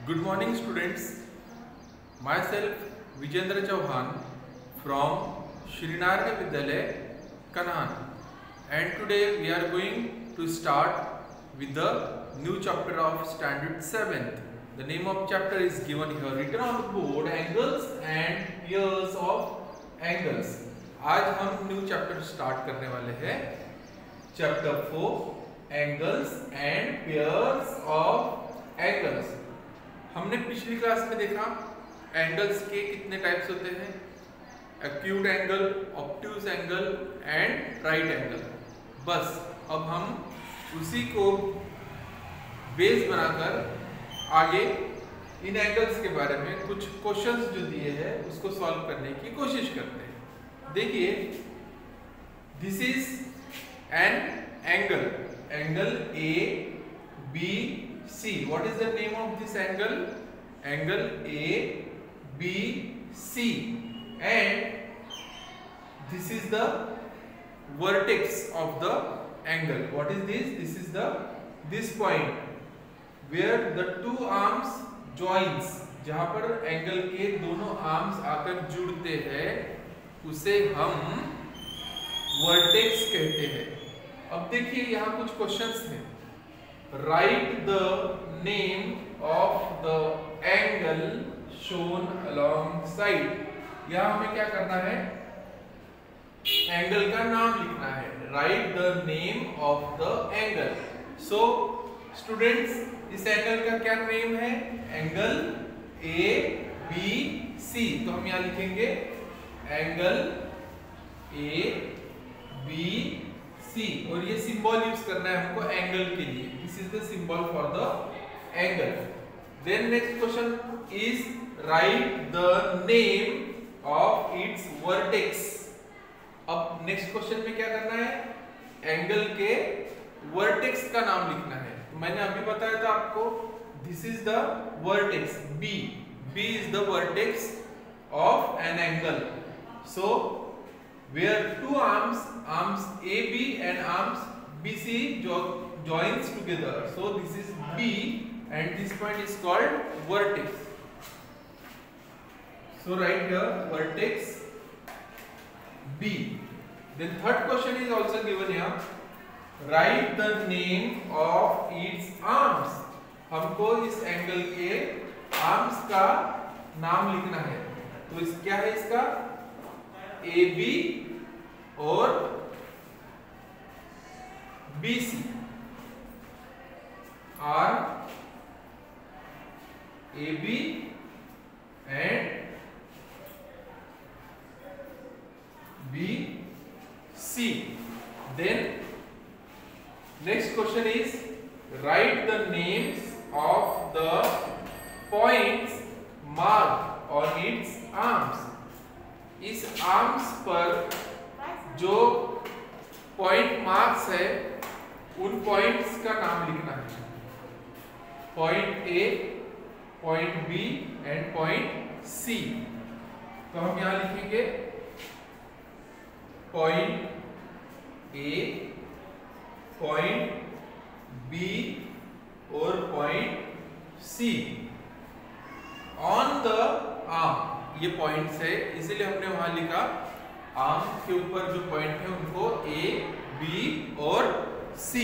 Good morning students, myself Vijendra Chauhan from Shrinarga Vidyalaya, Kanhan, and today we are going to start with the new chapter of standard 7th. The name of chapter is given here, written on the board, angles and pairs of angles. आज हम new chapter start करने वाले हैं, chapter 4 angles and pairs of angles. हमने पिछली class में देखा angles के कितने टाइप्स होते हैं, acute angle, obtuse angle and right angle. बस अब हम उसी को बेस बनाकर आगे इन एंगल्स के बारे में कुछ क्वेश्चंस जो दिए हैं उसको सॉल्व करने की कोशिश करते हैं। देखिए, this is an angle, angle A B C. What is the name of this angle? Angle A B C, and this is the vertex of the angle. What is this? This is this point where the two arms joins, जहां पर angle के दोनों arms आकर जुड़ते हैं उसे हम vertex कहते हैं। अब देखिए यहाँ कुछ क्वेश्चंस हैं। Write the name of the angle shown alongside. यहाँ हमें क्या करना है? एंगल का नाम लिखना है। Write the name of the angle. So students, इस एंगल का क्या नेम है? Angle A B C. तो हम यहाँ लिखेंगे एंगल ए बी सी, और ये सिंबल यूज करना है हमको एंगल के लिए। This is the symbol for the angle. Then next question is write the name of its vertex. अब नेक्स्ट क्वेश्चन में क्या करना है? एंगल के वर्टेक्स का नाम लिखना है। तो मैंने अभी बताया था आपको, this is the vertex B. B is the vertex of an angle. So where two arms AB and arms BC joins together, so this is B and this point is called vertex. So write here vertex B. Then third question is also given here. Write the name of its arms. हमको इस angle के arms का नाम लिखना है। तो इस क्या है इसका? AB और BC। Are AB and BC। Then next question is write the names of the points marked on its arms। इस आर्म्स पर जो पॉइंट मार्क्स है उन पॉइंट्स का नाम लिखना है। Point A, point B and point C. तो हम यहां लिखेंगे पॉइंट ए, पॉइंट बी और point C on the arm. ये पॉइंट्स है, इसीलिए हमने वहां लिखा आर्म के ऊपर जो पॉइंट है उनको ए, बी और C.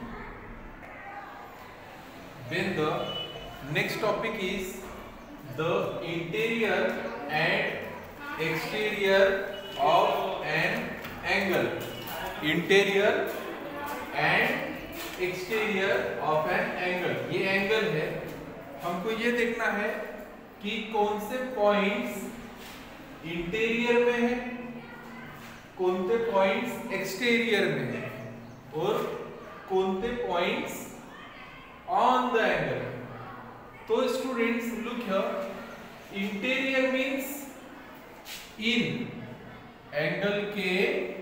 Then the next topic is the interior and exterior of an angle. Interior and exterior of an angle. ये एंगल है, हमको ये देखना है कि कौन से पॉइंट्स इंटीरियर में है, कौन से पॉइंट्स एक्सटीरियर में है और कौन से पॉइंट्स ऑन द एंगल। तो students look here, interior means in, angle के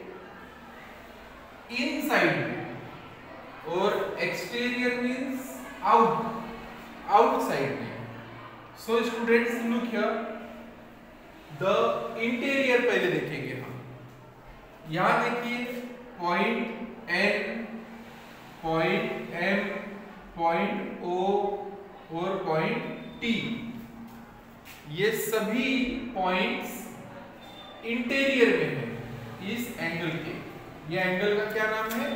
इनसाइड में, और एक्सटीरियर मींस आउट, आउटसाइड में। So students look here, the interior पहले देखेंगे हम। यहां देखिए point N, point M, point O और पॉइंट T। ये सभी पॉइंट्स इंटीरियर में है इस एंगल के। ये एंगल का क्या नाम है?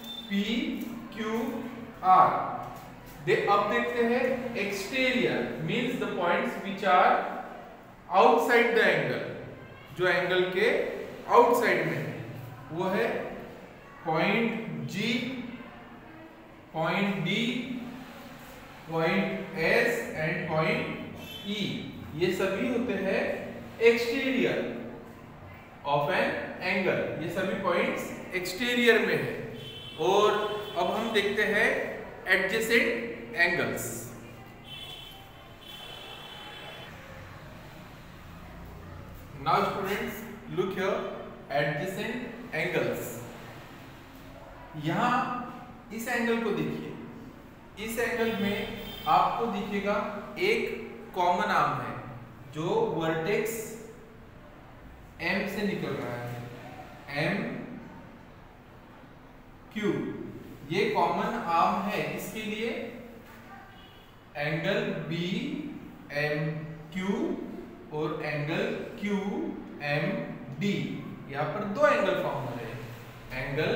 PQR। अब देखते हैं exterior means the points which are outside the angle. जो एंगल के आउटसाइड में है वो है point G, point D, point S and point E। ये सभी होते हैं एक्सटीरियर ऑफ एन एंगल। ये सभी पॉइंट्स एक्सटीरियर में है। और अब हम देखते हैं adjacent angles. Now students look here adjacent angles. यहां इस एंगल को देखिए। इस एंगल में आपको दिखेगा एक कॉमन आर्म है जो वर्टेक्स M से निकल रहा है, MQ। ये कॉमन आर्म है। इसके लिए एंगल BMQ और एंगल QMD। यहां पर दो एंगल फॉर्म हो रहे हैं, एंगल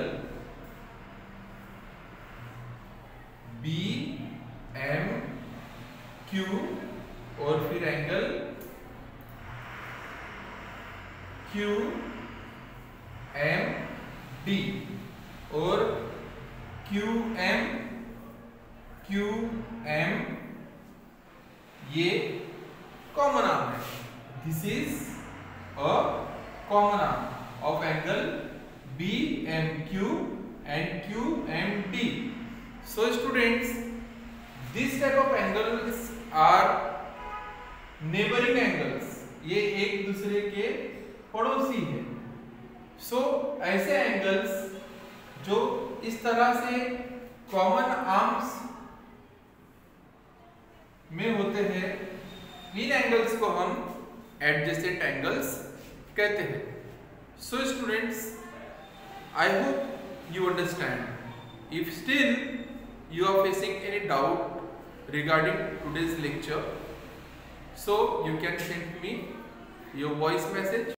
BMQ और फिर एंगल QMD और QM ये कॉमन आर्म है। This is a common arm of angle BMQ and QMD. So students, this type of angles are neighboring angles। ये एक दूसरे के पड़ोसी है। So ऐसे एंगल्स जो इस तरह से कॉमन आर्म्स में होते हैं, इन एंगल्स को हम एडजेसेंट एंगल्स कहते हैं। So students, I hope you understand. If still you are facing any doubt regarding today's lecture, so you can send me your voice message